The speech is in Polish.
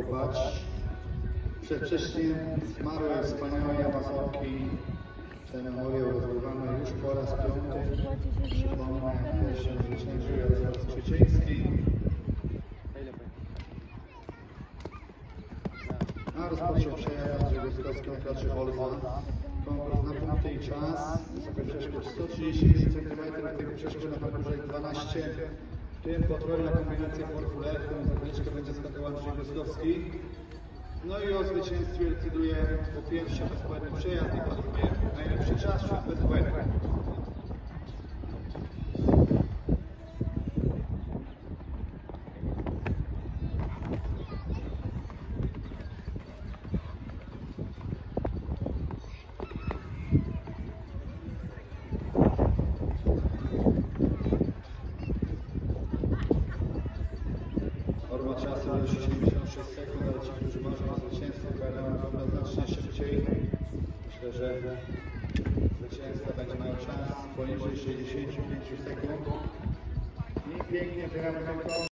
Kopacz. Przedwcześnie zmarłej wspaniałej amazonki te memorie rozgrywamy już po raz 5. Przypomnę pierwszym zwyciężył Jarosław Trzeciński. A rozpoczął przejazd Grzegowski na klaczy Holza. Konkurs na punkty i czas. Wysokość przeszkód 135 cm, tego przeszkód na parkurze 12. W tym potrójna kombinacja Formule F, którą zawodniczkę będzie skakał Andrzej Gostowski. No i o zwycięstwie decyduje po pierwsze bezbłędny przejazd i po drugie najlepszy czas, czyli bezbłędny. Forma czasu już 76 sekund, ale ci, którzy marzą o zwycięstwie, będą znacznie szybciej. Myślę, że zwycięzca będzie miał czas poniżej 65 sekund. I pięknie otwieramy ten